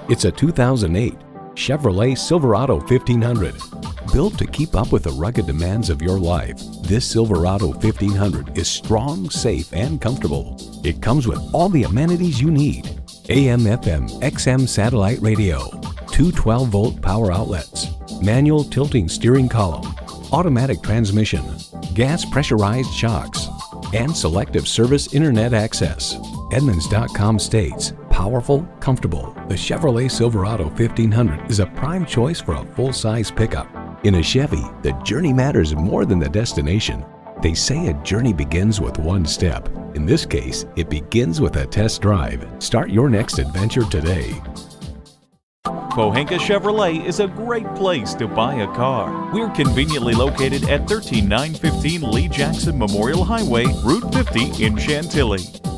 It's a 2008 Chevrolet Silverado 1500. Built to keep up with the rugged demands of your life, this Silverado 1500 is strong, safe, and comfortable. It comes with all the amenities you need: AM/FM, XM satellite radio, two 12-volt power outlets, manual tilting steering column, automatic transmission, gas pressurized shocks, and selective service internet access. Edmunds.com states, powerful, comfortable, the Chevrolet Silverado 1500 is a prime choice for a full-size pickup. In a Chevy, the journey matters more than the destination. They say a journey begins with one step. In this case, it begins with a test drive. Start your next adventure today. Pohanka Chevrolet is a great place to buy a car. We're conveniently located at 13915 Lee Jackson Memorial Highway, Route 50 in Chantilly.